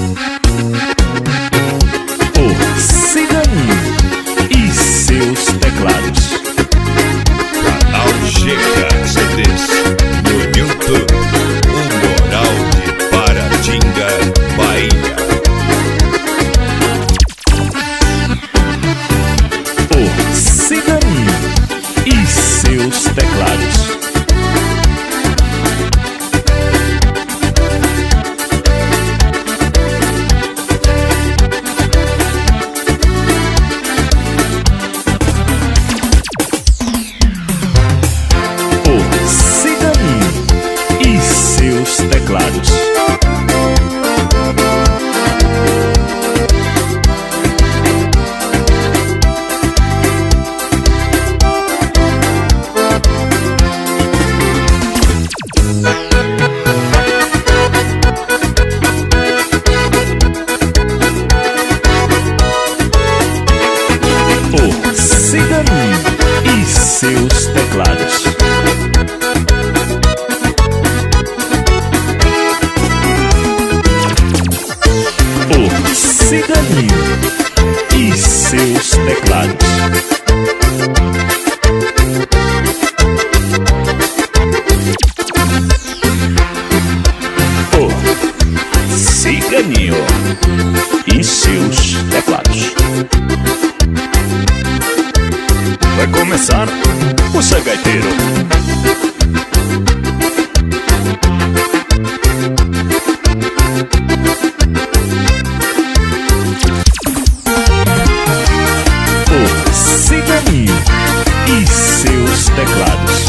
O Ciganinho e seus teclados. Canal GK CDs no YouTube. O Moral de Paratinga, Bahia. O Ciganinho e seus teclados. Teclados. O Ciganinho e seus teclados. Ciganinho e seus teclados. O Ciganinho e seus teclados. Vai começar o Sagaiteiro. Ciganinho e seus teclados.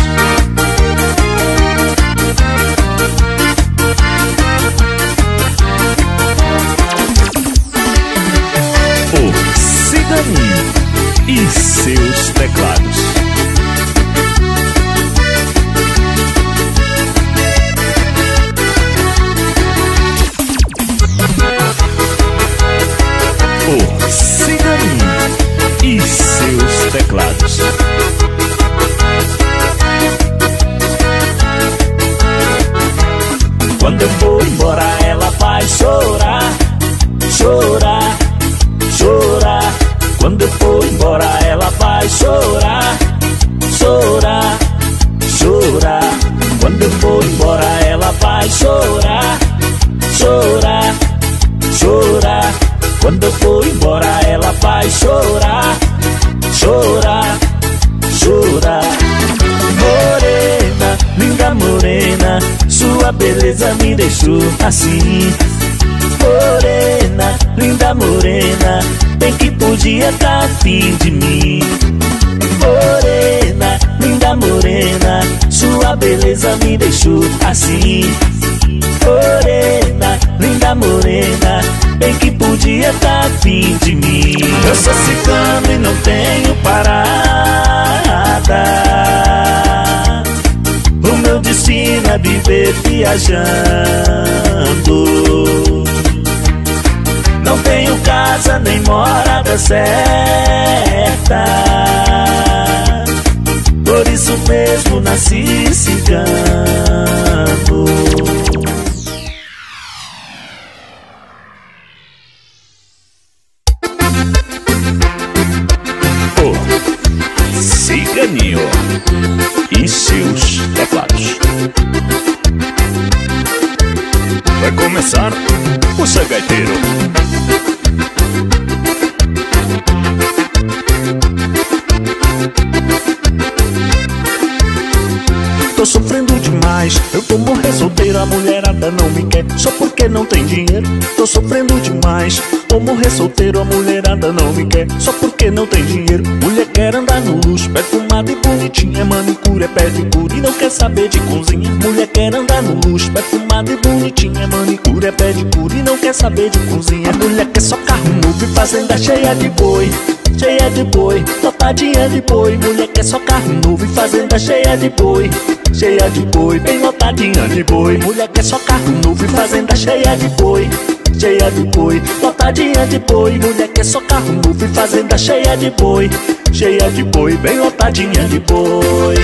O Ciganinho e seus teclados. O Ciganinho e seus teclados. Quando eu for embora ela vai chorar, chorar, chorar. Quando eu for embora ela vai chorar, chorar, chorar. Quando eu for embora ela vai chorar, chorar, chorar. Quando eu for embora ela vai chorar, chorar, chorar. Morena, linda morena, sua beleza me deixou assim. Morena, linda morena, bem que podia tá afim de mim. Morena, linda morena, sua beleza me deixou assim. Morena, linda morena, bem que podia tá afim de mim. Eu sou cigano e não tenho parada. O meu destino é viver viajando. Não tenho casa nem morada certa, por isso mesmo nasci cigano. Ciganinho e seus teclados. Vai começar o Sagaiteiro. Tô sofrendo demais, eu vou morrer solteiro, a mulherada não me quer só porque não tem dinheiro. Tô sofrendo demais, vou morrer solteiro, a mulherada não me quer só porque não tem dinheiro. Mulher quer andar no luxo, perfumada e bonitinha, manicure é pedicure e não quer saber de cozinha. Mulher quer andar no luxo, perfumada e bonitinha, manicure é pedicure e não quer saber de cozinha. A mulher quer só carro novo e fazenda cheia de boi, cheia de boi, lotadinha de boi. Mulher quer só carro novo e fazenda cheia de boi, cheia de boi, bem lotadinha de boi. Mulher quer só carro novo e fazenda cheia de boi, cheia de boi, lotadinha de boi. Mulher quer só carro novo e fazenda cheia de boi, cheia de boi, bem lotadinha de boi.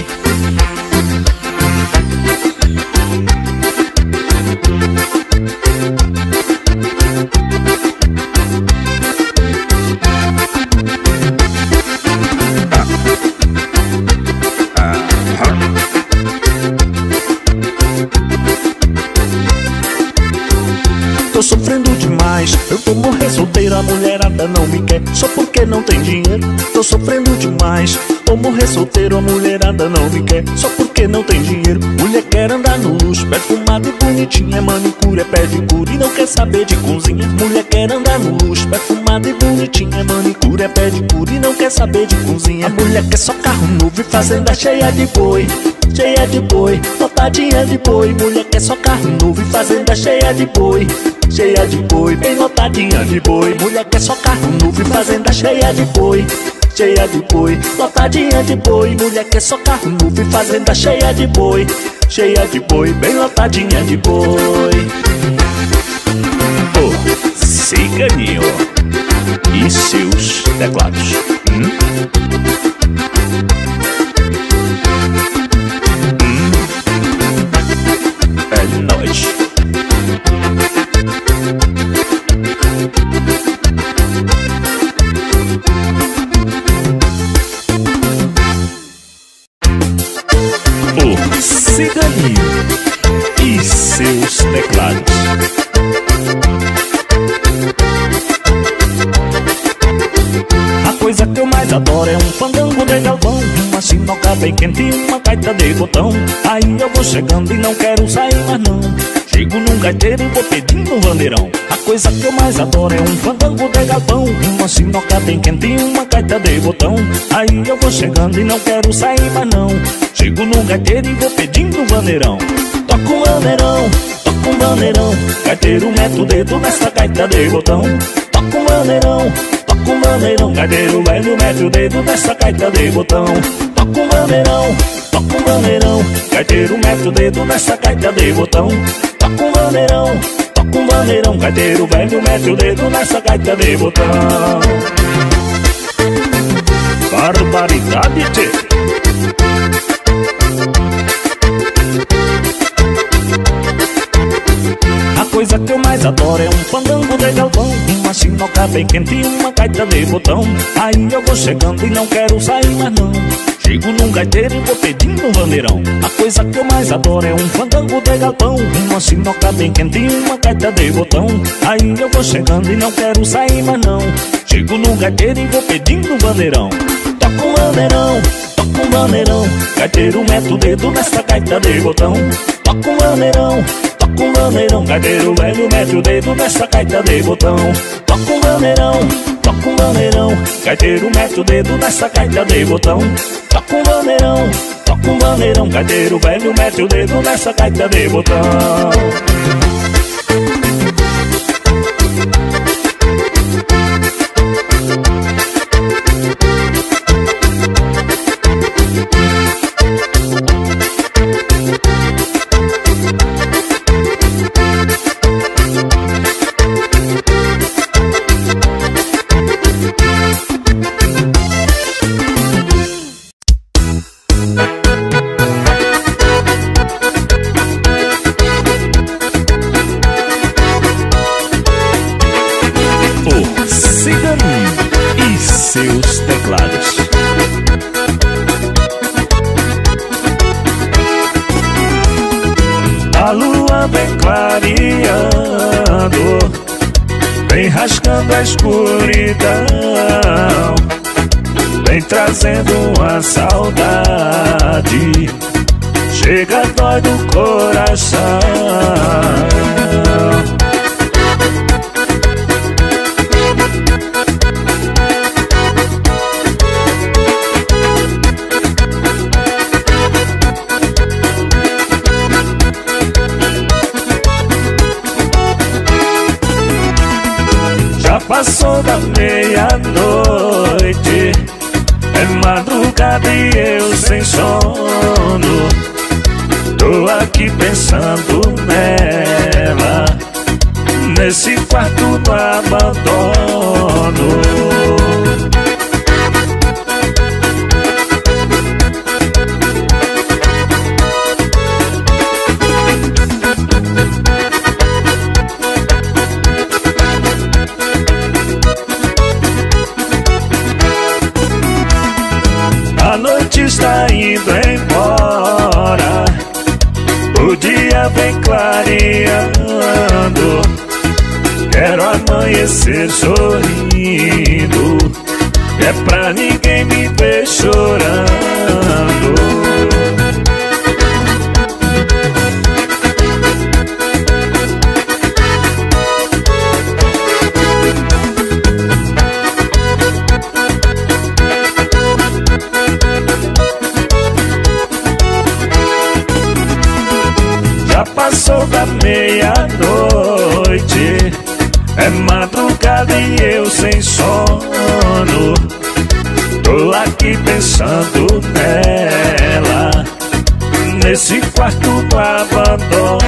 tô sofrendo demais. Eu vou morrer solteiro, a mulherada não me quer só porque não tem dinheiro. Tô sofrendo demais. Vou morrer solteiro, a mulherada não me quer só porque não tem dinheiro. Mulher quer andar no luxo, perfumada e bonitinha, manicure, é pedicure e não quer saber de cozinha. Mulher quer andar no luxo, perfumada e bonitinha, manicure, é pedicure e não quer saber de cozinha. A mulher quer só carro novo e fazenda cheia de boi, cheia de boi, lotadinha de boi. Mulher quer só carro novo e fazenda cheia de boi, cheia de boi, bem lotadinha de boi. Mulher quer só carro novo e fazenda cheia de boi, cheia de boi, lotadinha de boi. Mulher quer só carro novo e fazenda cheia de boi, cheia de boi, bem lotadinha de boi. O Ciganinho e seus teclados. É nóis. O Ciganinho e seus teclados. A coisa que eu mais adoro é um fandango de galvão, uma sinuca bem quente e uma gaita de botão. Aí eu vou chegando e não quero sair mais não. Chego num gaiteiro e vou pedindo um bandeirão. A coisa que eu mais adoro é um fandango de galvão, uma sinuca bem quente e uma gaita de botão. Aí eu vou chegando e não quero sair mais não. Chego num gaiteiro e vou pedindo um bandeirão. Toca um bandeirão, toca um bandeirão. Gaiteiro mete o dedo nessa gaita de botão. Toca um bandeirão, toca um bandeirão. Gaiteiro velho mete o dedo nessa gaita de botão. Toca um bandeirão, toca um bandeirão. Gaiteiro mete o dedo nessa gaita de botão. Toca um bandeirão, toca um bandeirão. Gaiteiro velho mete o dedo nessa gaita de botão. Barbaridade, tchê. A coisa que eu mais adoro é um fandango de galvão, uma sinuca bem quente e uma gaita de botão. Aí eu vou chegando e não quero sair mais não. Chego num gaiteiro e vou pedindo um bandeirão. A coisa que eu mais adoro é um fandango de galvão, uma sinuca bem quente e uma gaita de botão. Aí eu vou chegando e não quero sair mais não. Chego num gaiteiro e vou pedindo um bandeirão. Toca um bandeirão, toca um bandeirão. Gaiteiro mete o dedo nessa gaita de botão. Toca um bandeirão, toca um bandeirão. Gaiteiro velho mete o dedo nessa gaita de botão. Toca um bandeirão, toca um bandeirão. Gaiteiro mete o dedo nessa gaita de botão. Toca um bandeirão, toca um bandeirão. Gaiteiro velho mete o dedo nessa gaita de botão. Seus teclados. A lua vem clareando, vem rasgando a escuridão, vem trazendo uma saudade, chega dói do coração. Passou da meia-noite, é madrugada e eu sem sono. Tô aqui pensando nela, nesse quarto do abandono. A noite está indo embora, o dia vem clareando, amanhecer sorrindo, é pra ninguém me ver chorando. Já passou da meia-noite, é madrugada e eu sem sono. Tô aqui pensando nela, nesse quarto do abandono.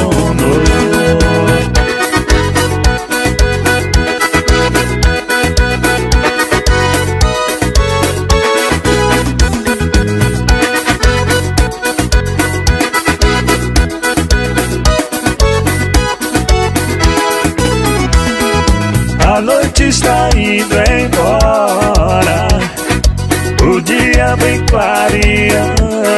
A noite está indo embora, o dia vem clareando.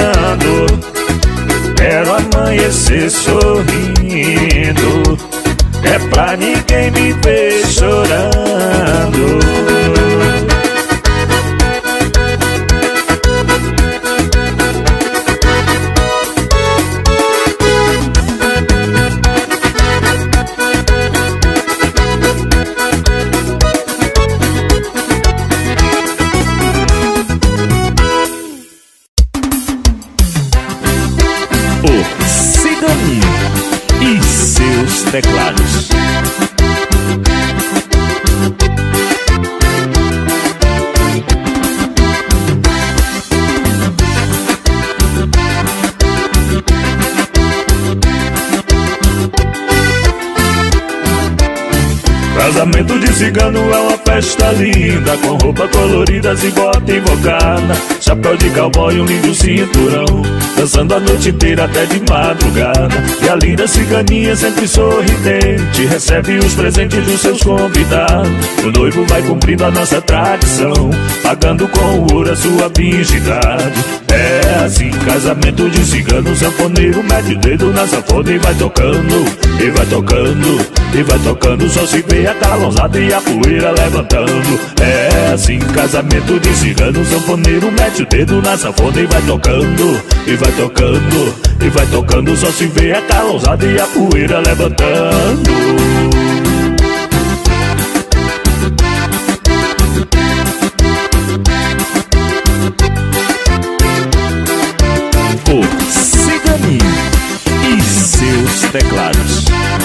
Quero amanhecer sorrindo, é pra ninguém me ver chorando. E seus teclados. Casamento de cigano é uma festa linda, com roupa coloridas e bota invocada, chapéu de cowboy e um lindo cinturão, dançando a noite inteira até de madrugada. E a linda ciganinha sempre sorridente recebe os presentes dos seus convidados. O noivo vai cumprindo a nossa tradição, pagando com ouro a sua virgindade. É assim, casamento de cigano, sanfoneiro mete o dedo na sanfona e vai tocando, e vai tocando, e vai tocando, só se vê a calonzada e a poeira levantando. É assim, casamento de cigano, sanfoneiro mete o dedo na sanfona e vai tocando, e vai tocando, e vai tocando, só se vê a calonzada e a poeira levantando. O ciganinho e seus teclados.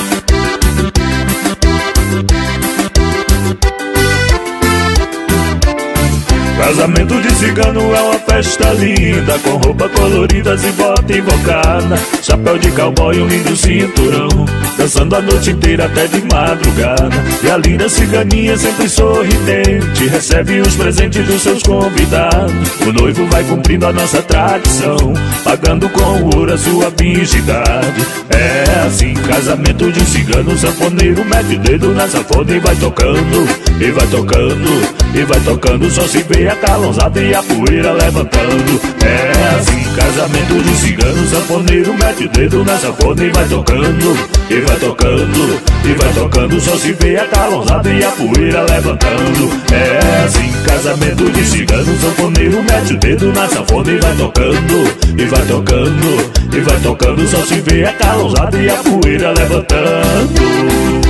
Casamento de cigano é uma festa linda, com roupa coloridas e bota invocada, chapéu de cowboy e um lindo cinturão, dançando a noite inteira até de madrugada. E a linda ciganinha sempre sorridente recebe os presentes dos seus convidados. O noivo vai cumprindo a nossa tradição, pagando com ouro a sua virgindade. É assim, casamento de cigano, sanfoneiro mete o dedo na sanfona e vai tocando, e vai tocando, e vai tocando, só se vê a calonzada e a poeira levantando. É assim, casamento de cigano, sanfoneiro mete o dedo na sanfona e vai tocando, e vai tocando, e vai tocando, só se vê a calonzada e a poeira levantando. É assim, casamento de cigano, sanfoneiro mete o dedo na sanfona e vai tocando, e vai tocando, e vai tocando, só se vê a calonzada e a poeira levantando.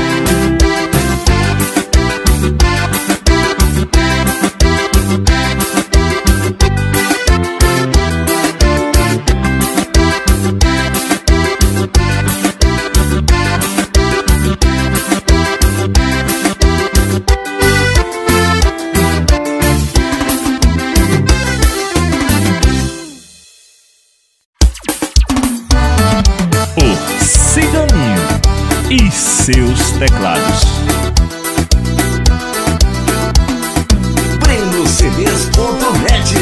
Ciganinho e seus teclados. BrenoCDs.net.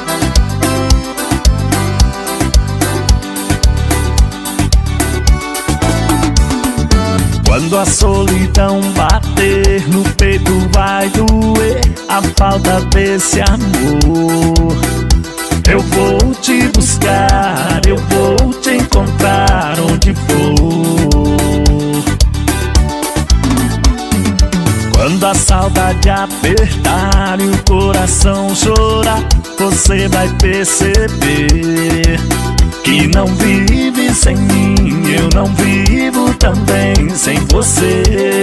Quando a solidão bater no peito vai doer a falta desse amor. Eu vou te buscar, eu vou te encontrar onde for. Quando a saudade apertar e o coração chorar, você vai perceber que não vive sem mim, eu não vivo também sem você.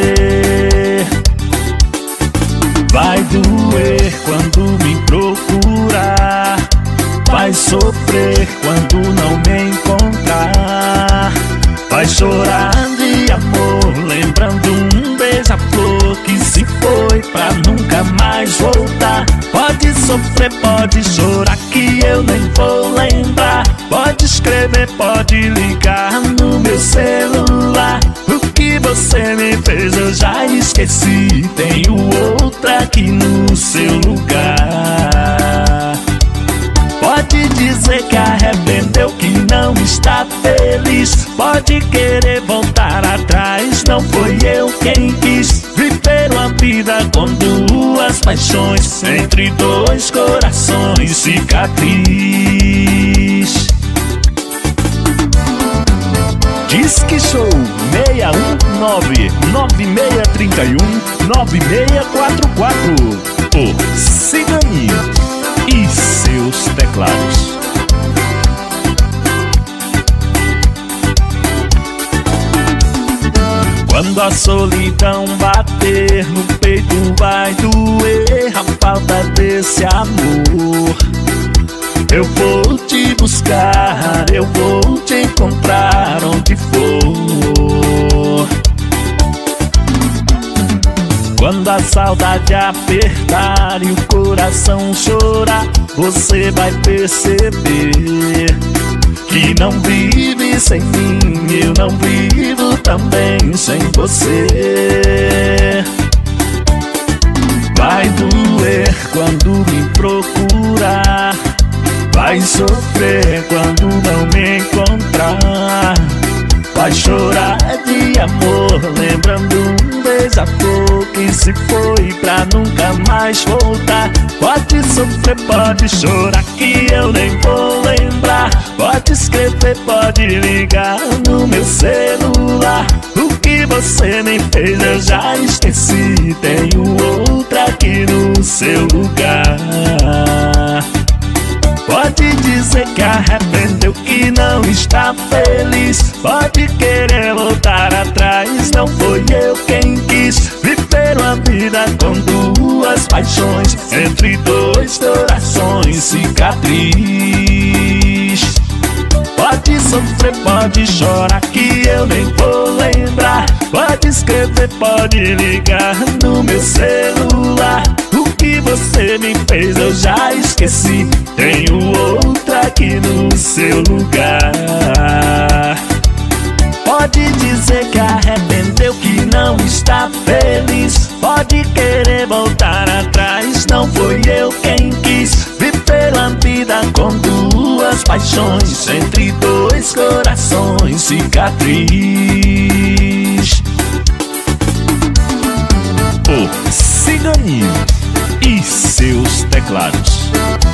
Vai doer quando me procurar, vai sofrer quando não me encontrar, vai chorar de amor lembrando um beija-flor que se foi pra nunca mais voltar. Pode sofrer, pode chorar que eu nem vou lembrar. Pode escrever, pode ligar no meu celular. O que você me fez eu já esqueci, tenho outra aqui no seu lugar. Pode dizer que arrependeu, que não está feliz. Pode querer voltar atrás, não foi eu quem quis viver uma vida com duas paixões, entre dois corações, cicatriz. Disque Show 619-9631-9644. O Ciganinho e seus teclados. Quando a solidão bater no peito vai doer a falta desse amor. Eu vou te buscar, eu vou te encontrar onde for. Quando a saudade apertar e o coração chorar, você vai perceber que não vive sem mim, eu não vivo também sem você. Vai doer quando me procurar, vai sofrer quando não me encontrar, vai chorar de amor lembrando um beija-flor que se foi pra nunca mais voltar. Pode sofrer, pode chorar que eu nem vou lembrar. Pode escrever, pode ligar no meu celular. O que você me fez eu já esqueci, tenho outra aqui no seu lugar. Pode dizer que arrependeu, que não está feliz. Pode querer voltar atrás, não foi eu quem quis viver uma vida com duas paixões, entre dois corações, cicatriz. Pode sofrer, pode chorar que eu nem vou lembrar. Pode escrever, pode ligar no meu celular. O que você me fez eu já esqueci, tenho outra aqui no seu lugar. Pode dizer que arrependeu, que não está feliz. Pode querer voltar atrás, não foi eu quem quis viver uma vida com duas paixões, entre dois corações, cicatriz. O Ciganinho e seus teclados.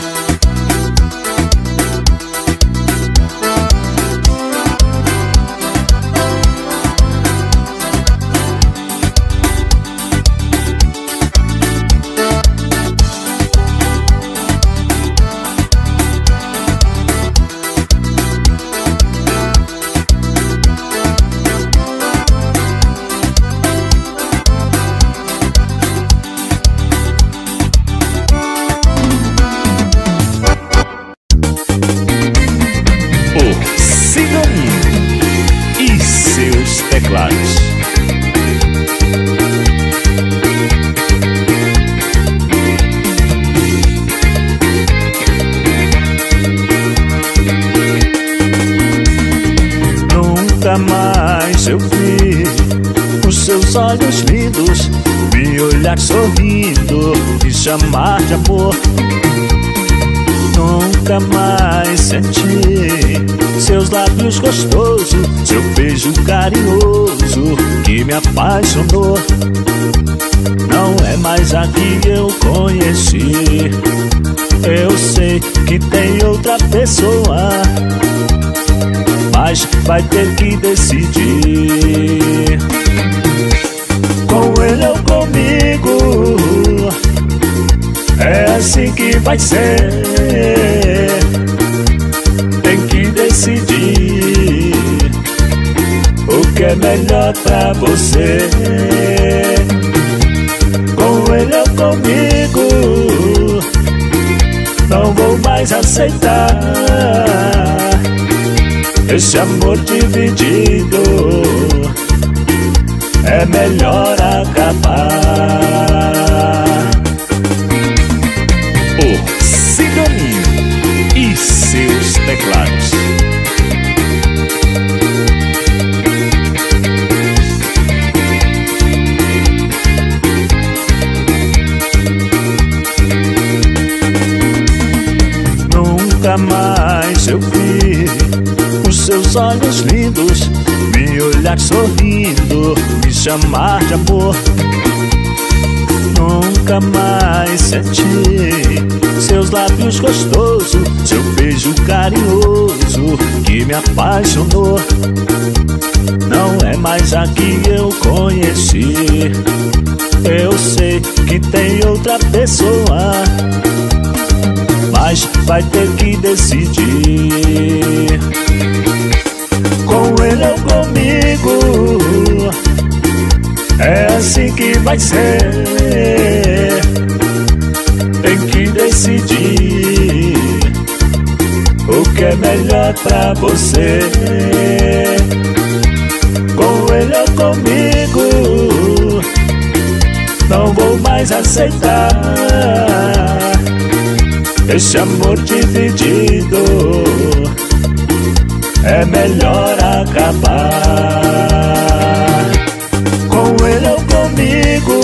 Teclados. Nunca mais eu vi os seus olhos lindos me olhar sorrindo, me chamar de amor. Nunca mais senti seus lábios gostosos, seu beijo carinhoso que me apaixonou. Não é mais a que eu conheci. Eu sei que tem outra pessoa, mas vai ter que decidir. Com ele ou comigo, vai ser. Tem que decidir o que é melhor pra você. Com ele ou comigo, não vou mais aceitar esse amor dividido. É melhor acabar. O Ciganinho e seus teclados. Nunca mais eu vi os seus olhos lindos, me olhar sorrindo, me chamar de amor. Nunca mais senti seus lábios gostosos, seu beijo carinhoso que me apaixonou. Não é mais a que eu conheci. Eu sei que tem outra pessoa, mas vai ter que decidir. Com ele ou comigo, é assim que vai ser. Tem que decidir o que é melhor pra você. Com ele ou comigo, não vou mais aceitar esse amor dividido. É melhor acabar. Com ele ou comigo,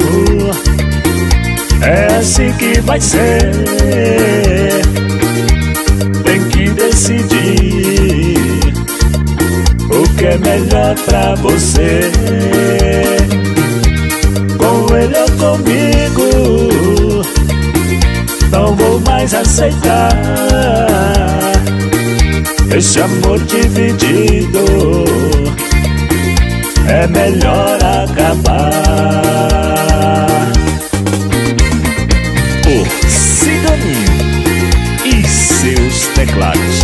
é assim que vai ser. Tem que decidir o que é melhor pra você. Com ele ou comigo, não vou mais aceitar esse amor dividido. É melhor acabar. O Ciganinho e seus teclados.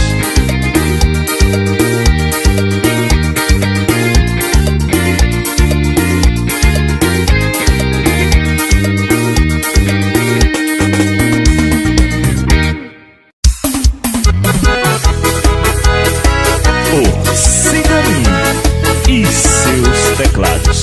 Teclados.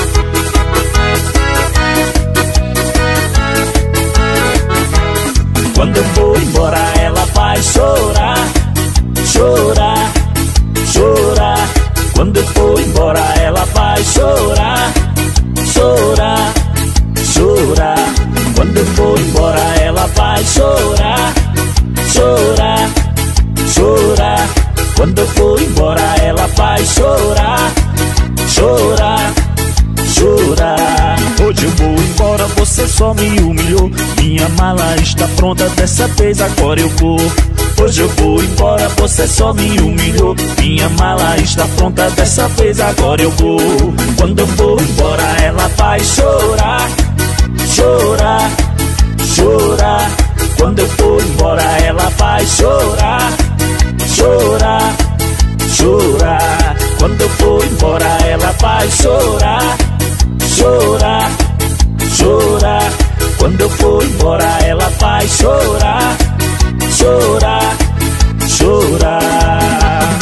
Quando eu vou embora ela vai chorar, chorar, chorar. Quando eu vou embora ela vai chorar, chorar, chorar. Quando eu vou embora ela vai chorar, chorar, chorar. Quando eu vou embora ela vai chorar, chorar, chorar. Hoje eu vou embora, você só me humilhou. Minha mala está pronta, dessa vez agora eu vou. Hoje eu vou embora, você só me humilhou. Minha mala está pronta, dessa vez agora eu vou. Quando eu vou embora ela vai chorar, chorar, chorar. Quando eu vou embora ela vai chorar, chorar, chorar. Quando eu vou embora ela vai chorar, chorar, chorar. Quando eu vou embora ela vai chorar, chorar, chorar.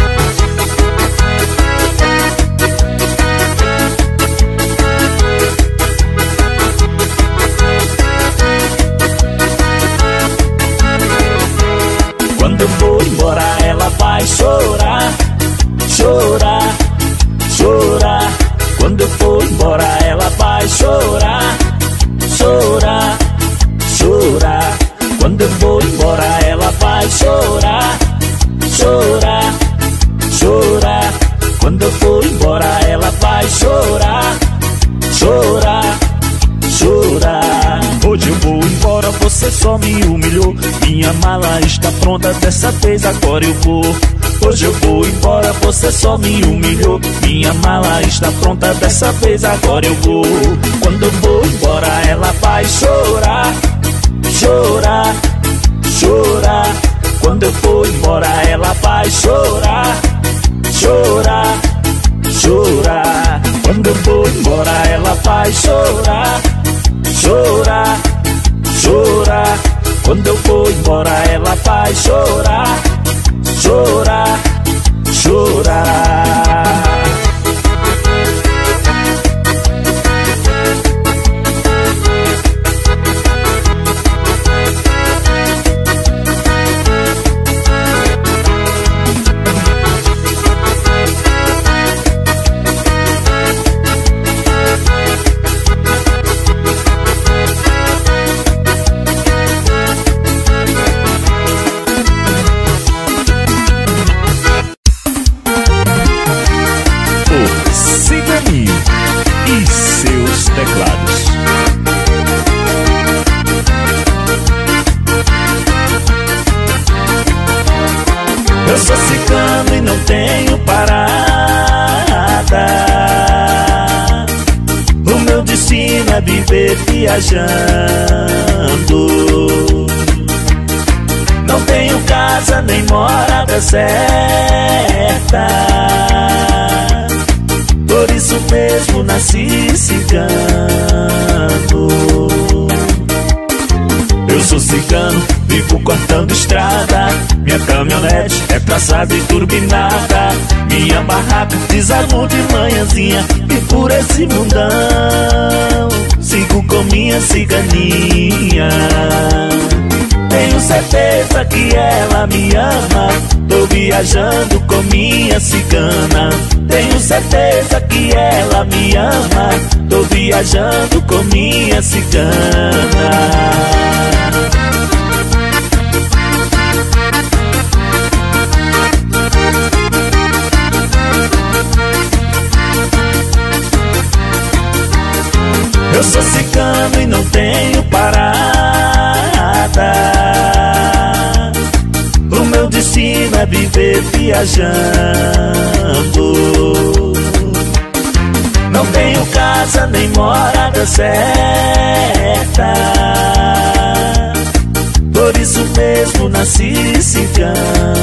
Quando eu vou embora ela vai chorar, chorar, chorar. Quando eu for embora ela vai chorar, chorar, chorar. Quando eu for embora ela vai chorar, chorar, chorar. Quando eu for embora ela vai chorar, chorar, chorar. Hoje eu vou embora, você só me humilhou. Minha mala está pronta, dessa vez agora eu vou. Hoje eu vou embora, você só me humilhou. Minha mala está pronta, dessa vez agora eu vou. Quando eu vou embora ela vai chorar, chorar, for embora ela vai chorar, chorar, chorar. Quando eu for embora ela vai chorar, chorar, chorar. Quando eu for embora ela vai chorar, chorar, chorar. E seus teclados. Eu sou cigano e não tenho parada. O meu destino é viver viajando. Não tenho casa nem morada certa. Por isso mesmo nasci cigano. Eu sou cigano, vivo cortando estrada. Minha caminhonete é traçada e turbinada. Minha barraca desarmo de manhãzinha. E por esse mundão sigo com minha ciganinha. Tenho certeza que ela me ama. Tô viajando com minha cigana. Tenho certeza que ela me ama. Tô viajando com minha cigana. Eu sou cigano e não tenho parada. O meu destino é viver viajando. Não tenho casa nem morada certa. Por isso mesmo nasci cigano.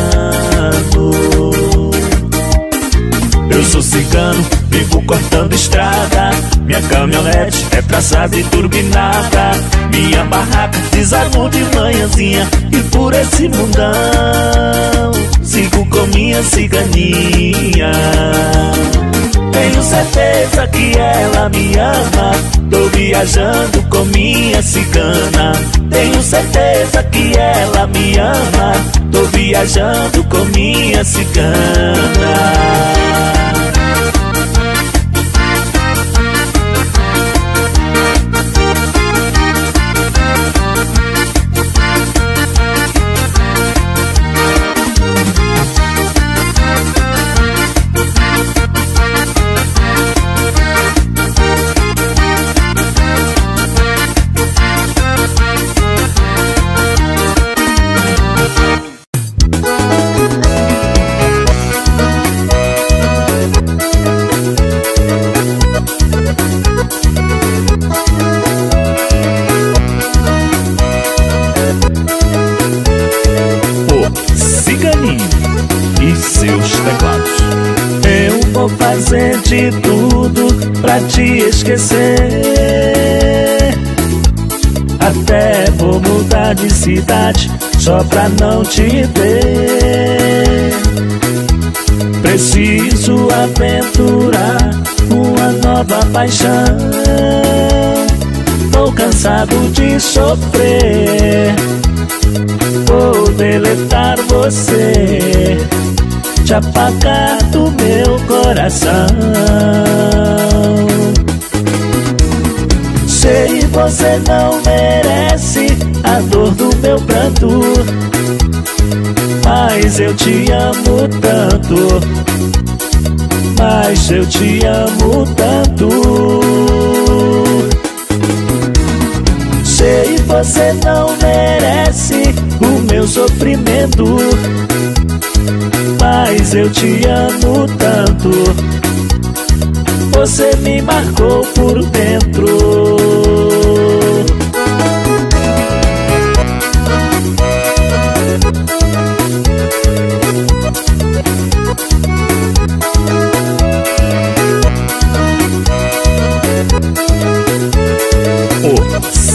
Eu sou cigano, vivo cortando estrada. Minha caminhonete é traçada e turbinada. Minha barraca desarmo de manhãzinha. E por esse mundão sigo com minha ciganinha. Tenho certeza que ela me ama. Tô viajando com minha cigana. Tenho certeza que ela me ama. Tô viajando com minha cigana. E seus teclados. Eu vou fazer de tudo pra te esquecer. Até vou mudar de cidade só pra não te ver. Preciso aventurar uma nova paixão. Tô cansado de sofrer. Vou deletar você, te apagar do meu coração. Sei você não merece a dor do meu pranto, mas eu te amo tanto, mas eu te amo tanto. Sei você não merece o meu sofrimento, mas eu te amo tanto. Você me marcou por dentro.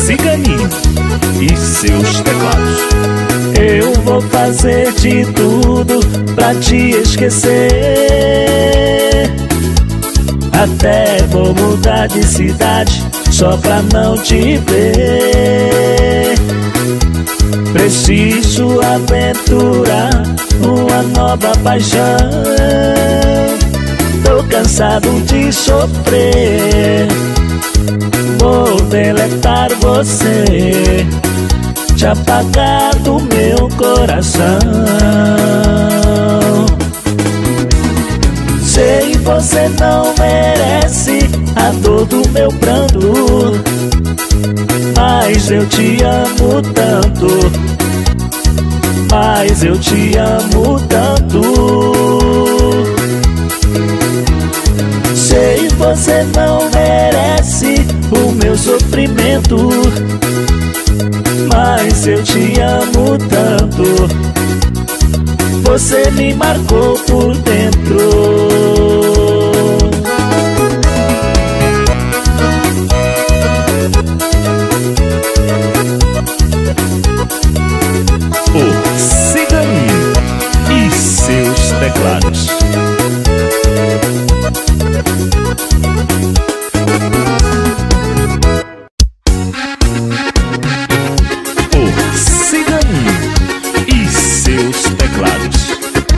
Ciganinho e seus teclados. Eu vou fazer de tudo pra te esquecer. Até vou mudar de cidade só pra não te ver. Preciso aventurar uma nova paixão. Tô cansado de sofrer. Vou deletar você, te apagar do meu coração. Sei que você não merece a dor do meu pranto, mas eu te amo tanto, mas eu te amo tanto. Sei que você não merece o meu sofrimento, mas eu te amo tanto. Você me marcou por dentro. O Ciganinho e seus teclados. O Ciganinho e seus teclados.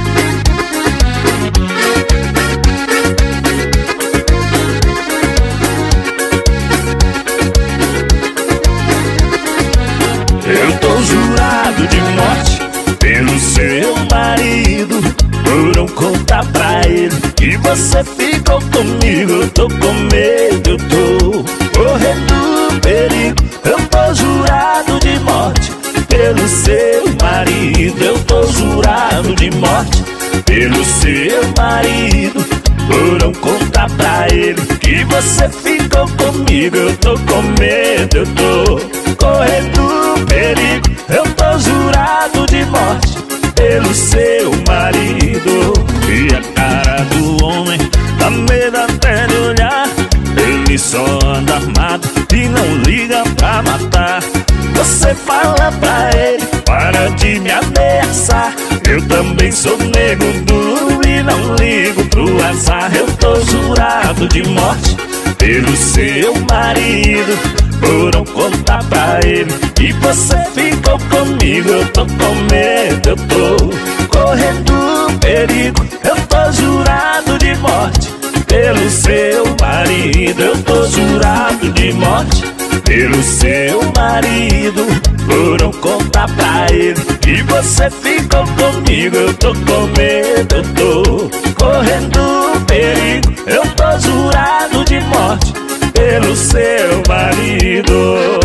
Eu tô jurado de morte pelo seu marido. Foram contar pra ele que você ficou comigo. Eu tô com medo, eu tô correndo perigo. Eu tô jurado de morte pelo seu marido. Eu tô jurado de morte pelo seu marido. Foram contar pra ele que você ficou comigo. Eu tô com medo, eu tô correndo perigo. Eu tô jurado de morte pelo seu marido. E a cara do homem dá medo até de olhar. Ele só anda armado e não liga pra matar. Você fala pra ele, para de me ameaçar. Eu também sou nego duro e não ligo pro azar. Eu tô jurado de morte pelo seu marido. Foram contar pra ele que você ficou comigo. Eu tô com medo, eu tô correndo perigo. Eu tô jurado de morte pelo seu marido. Eu tô jurado de morte pelo seu marido. Foram contar pra ele que você ficou comigo. Eu tô com medo, eu tô correndo perigo. Eu tô jurado de morte pelo seu marido.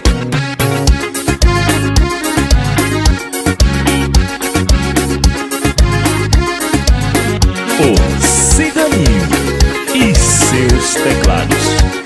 O Ciganinho e seus teclados.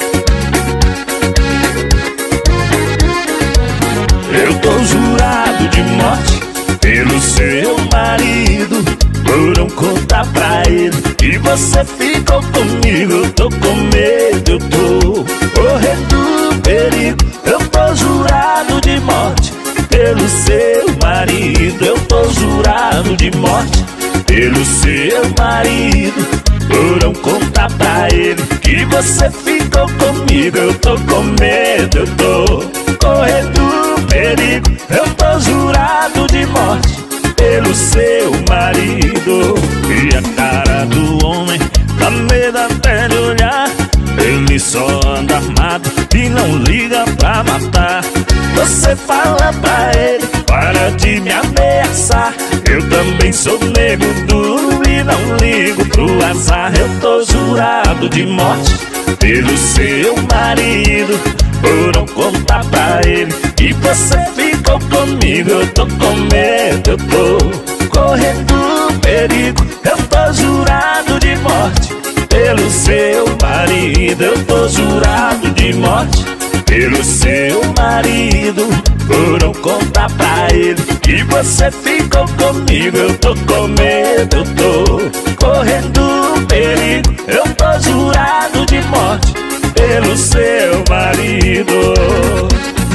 Eu tô jurado de morte pelo seu marido. Foram contar pra ele que você ficou comigo. Eu tô com medo, eu tô correndo perigo. Eu tô jurado de morte pelo seu marido. Eu tô jurado de morte pelo seu marido. Foram contar pra ele que você ficou comigo. Eu tô com medo, eu tô correndo perigo. Eu tô jurado de morte pelo seu marido. E a cara do homem dá medo até de olhar. Ele só anda armado e não liga pra matar. Você fala pra ele, para de me ameaçar. Eu também sou nego duro e não ligo pro azar. Eu tô jurado de morte pelo seu marido. Foram contar pra ele que você ficou comigo. Eu tô com medo, eu tô correndo perigo. Eu tô jurado de morte pelo seu marido. Eu tô jurado de morte pelo seu marido. Foram contar pra ele que você ficou comigo. Eu tô com medo, eu tô correndo perigo. Eu tô jurado de morte pelo seu marido.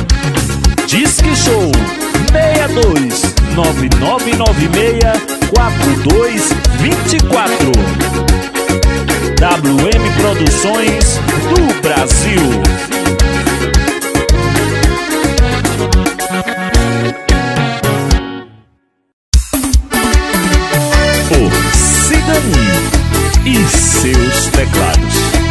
4224. WM Produções do Brasil. O Ciganinho e seus teclados.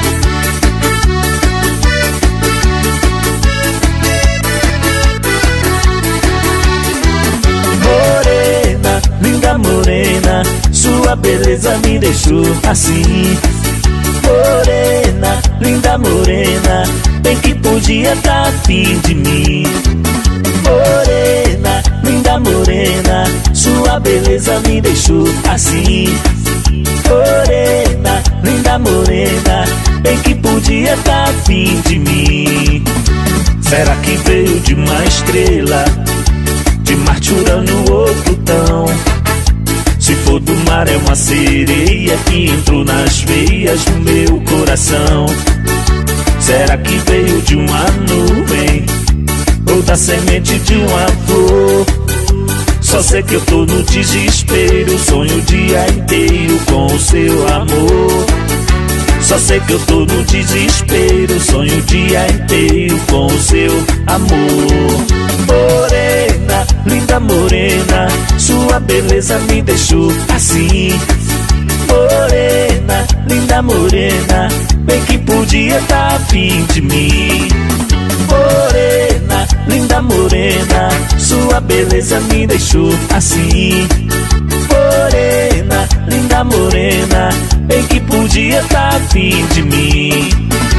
Morena, linda morena, sua beleza me deixou assim. Morena, linda morena, bem que podia tá afim de mim. Morena, linda morena, sua beleza me deixou assim. Morena, linda morena, bem que podia tá afim de mim. Será que veio de uma estrela, de Marte, Urano ou Plutão? Se for do mar é uma sereia que entrou nas veias do meu coração. Será que veio de uma nuvem ou da semente de uma flor? Só sei que eu tô no desespero, sonho o dia inteiro com o seu amor. Só sei que eu tô no desespero, sonho o dia inteiro com o seu amor. Morena, linda morena, sua beleza me deixou assim. Morena, linda morena, bem que podia tá afim de mim. Morena, linda morena, sua beleza me deixou assim. Morena, linda morena, bem que podia tá afim de mim.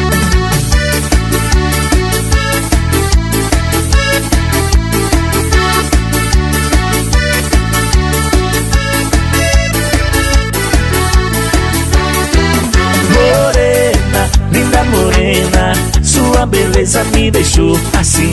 Morena, linda morena, sua beleza me deixou assim.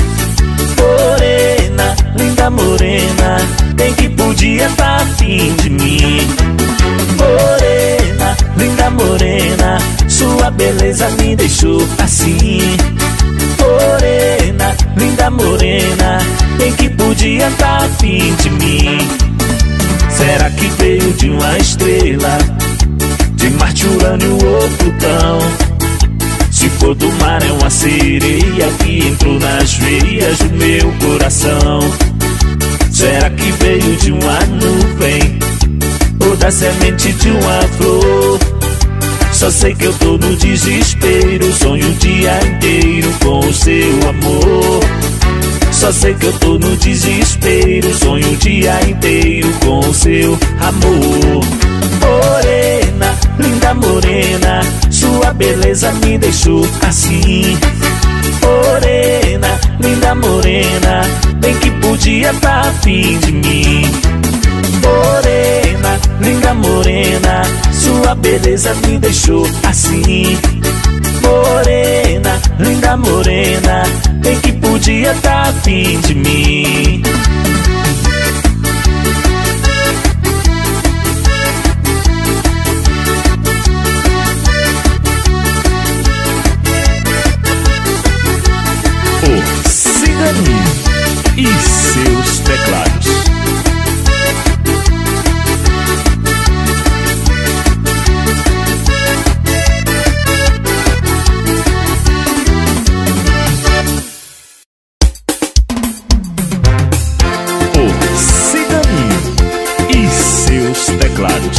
Morena, linda morena, bem que podia tá afim de mim. Morena, linda morena, sua beleza me deixou assim. Morena, linda morena, bem que podia tá afim de mim. Será que veio de uma estrela, de Marte, Urano ou Plutão? Se for do mar é uma sereia que entrou nas veias do meu coração. Será que veio de uma nuvem ou da semente de uma flor? Só sei que eu tô no desespero, sonho o dia inteiro com o seu amor. Só sei que eu tô no desespero, sonho o dia inteiro com o seu amor. Morena, linda morena, sua beleza me deixou assim. Morena, linda morena, bem que podia tá afim de mim. Morena, linda morena, sua beleza me deixou assim. Morena, linda morena, bem que podia tá afim de mim. O Ciganinho e seus teclados. O Ciganinho e seus teclados.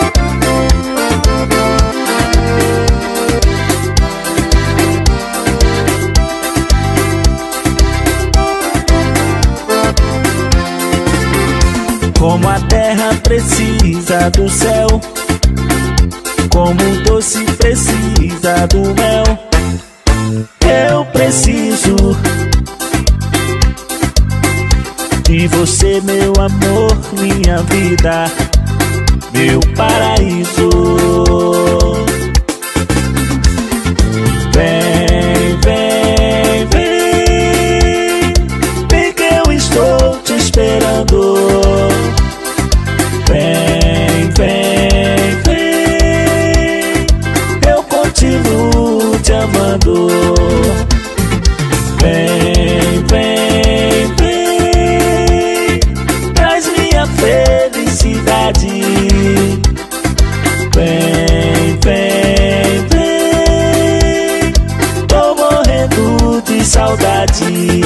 Como a terra precisa do céu, como o doce precisa do mel, eu preciso de você, meu amor, minha vida, meu paraíso. Vem, vem, vem, vem que eu estou te esperando. Vem, vem, vem, eu continuo te amando. Vem, vem, vem, traz minha felicidade. saudade.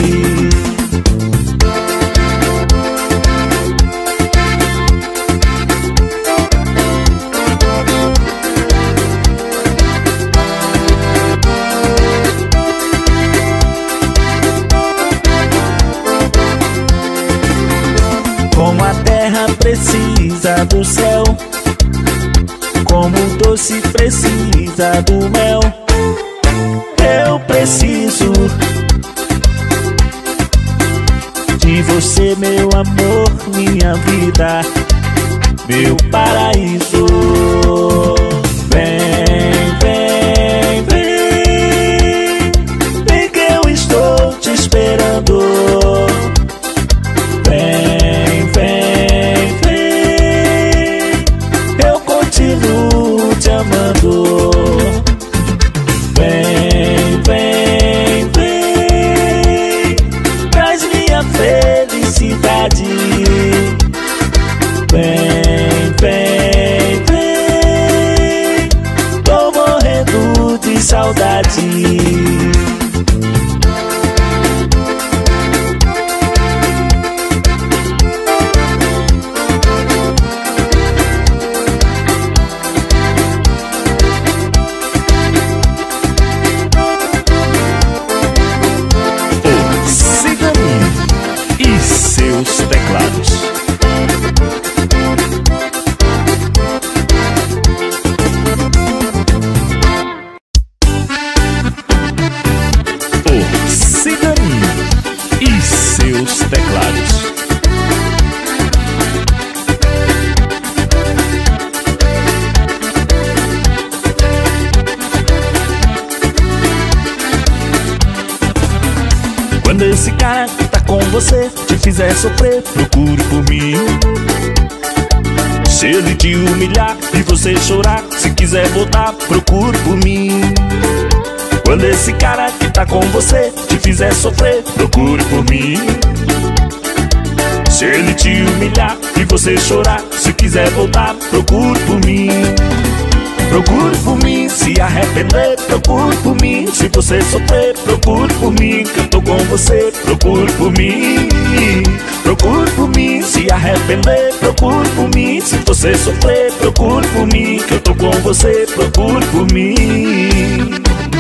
Como a terra precisa do céu, como o doce precisa do mel, eu preciso de você, meu amor, minha vida, meu paraíso. Vem, vem, vem, vem que eu estou te esperando. Vem, vem, vem, eu continuo te amando. Vem, vem, vem, traz minha felicidade. Vem, vem, vem, tô morrendo de saudade. Seus teclados. O Ciganinho e seus teclados. Quando esse cara que tá com você te fizer sofrer, procure por mim. Se ele te humilhar e você chorar, se quiser voltar, procure por mim. Quando esse cara que tá com você te fizer sofrer, procure por mim. Se ele te humilhar e você chorar, se quiser voltar, procure por mim. Procure por mim, se arrepender, procure por mim. Se você sofrer, procure por mim, que eu tô com você, procure por mim. Procure por mim, se arrepender, procure por mim. Se você sofrer, procure por mim, que eu tô com você, procure por mim.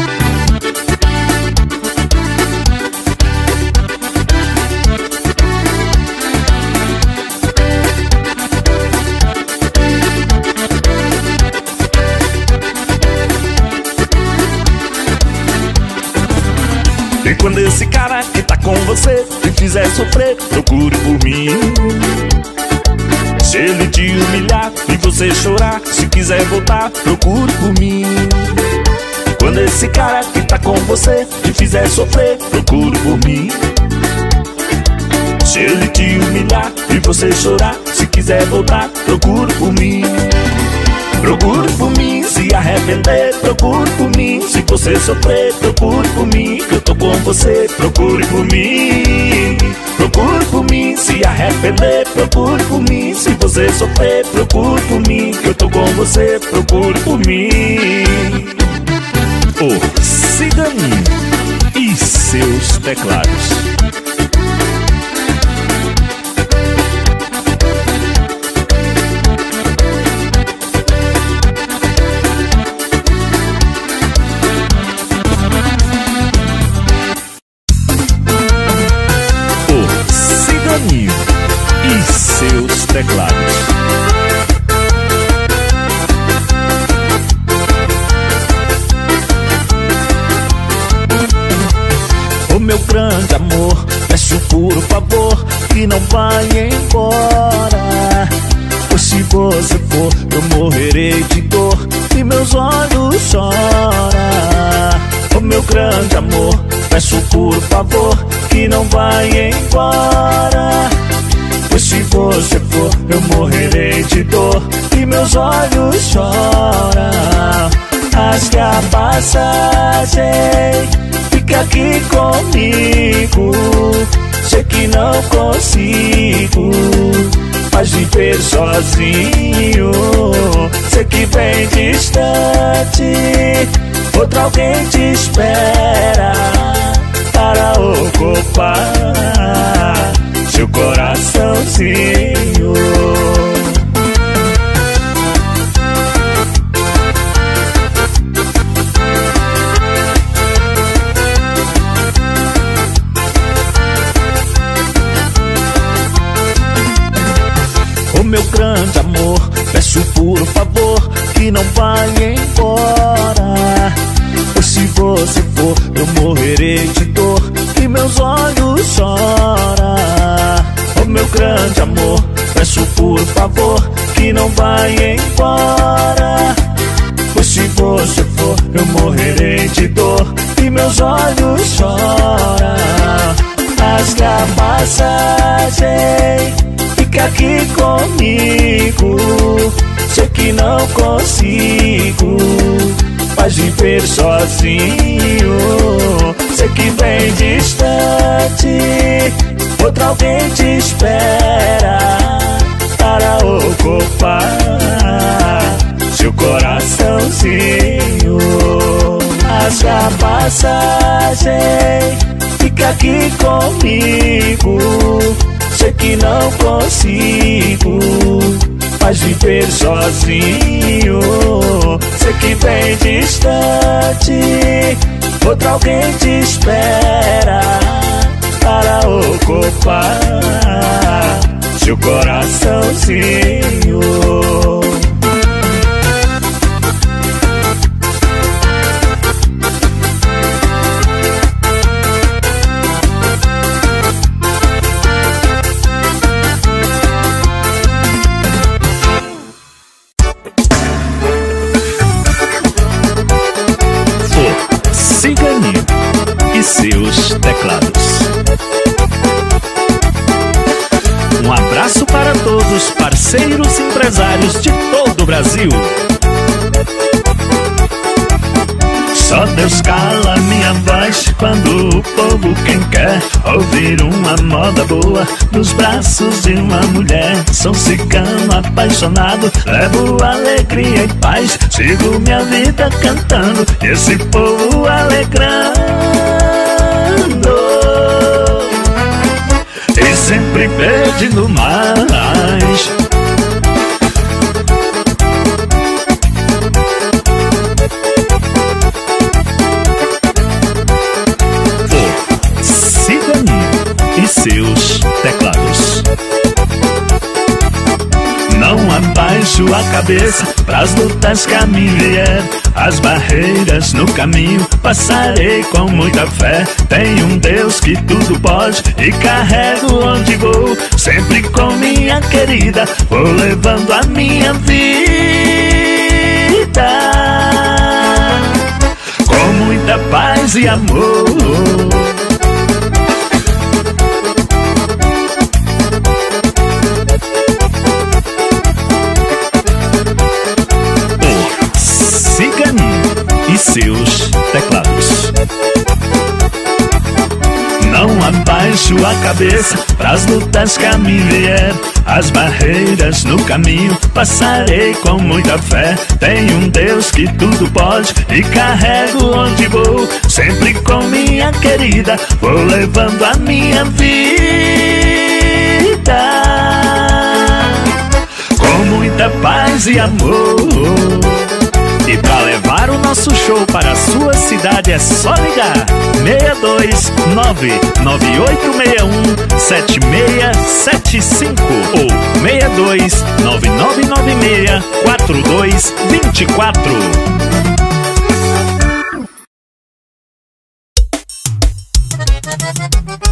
E quando esse cara que tá com você te fizer sofrer, procure por mim. Se ele te humilhar e você chorar, se quiser voltar, procure por mim. Quando esse cara que tá com você te fizer sofrer, procure por mim. Se ele te humilhar e você chorar, se quiser voltar, procure por mim. Procure por mim, se arrepender, procure por mim. Se você sofrer, procure por mim, que eu tô com você, procure por mim. Procure por mim, se arrepender, procure por mim. Se você sofrer, procure por mim, que eu tô com você, procure por mim. O Ciganinho e seus teclados. E seus teclados. O meu grande amor, peço por favor que não vá embora, pois se você for eu morrerei de dor e meus olhos choram. O meu grande amor, peço por favor que não vá embora, pois se você for eu morrerei de dor e meus olhos choram. Rasgue a passagem, fica aqui comigo. Sei que não consigo mais viver sozinho. Sei que bem distante outro alguém te espera para peço por favor que não vá embora, pois se você for eu morrerei de dor e meus olhos choram. Oh meu grande amor, peço por favor que não vá embora, pois se você for eu morrerei de dor e meus olhos choram. Rasga a passagem, fica aqui comigo, sei que não consigo mais viver sozinho. Sei que bem distante outro alguém te espera para ocupar seu coraçãozinho. Rasga a passagem, fica aqui comigo, sei que não consigo mais viver sozinho. Sei que bem distante outro alguém te espera para ocupar seu coraçãozinho. Cigani e seus teclados. Um abraço para todos, parceiros empresários de todo o Brasil. Só Deus cala minha voz quando o povo quem quer ouvir uma moda boa nos braços de uma mulher. Sou cigano apaixonado, levo alegria e paz, sigo minha vida cantando e esse povo alegrando e sempre pedindo mais. E seus teclados. Não abaixo a cabeça pras lutas que a mim vier, as barreiras no caminho passarei com muita fé. Tenho um Deus que tudo pode e carrego onde vou, sempre com minha querida vou levando a minha vida com muita paz e amor. E seus teclados. Não abaixo a cabeça pras lutas que a mim vier, as barreiras no caminho passarei com muita fé. Tenho um Deus que tudo pode e carrego onde vou, sempre com minha querida vou levando a minha vida com muita paz e amor. E pra levar o nosso show para a sua cidade é só ligar 629-9861-7675 ou 62-9996-4224.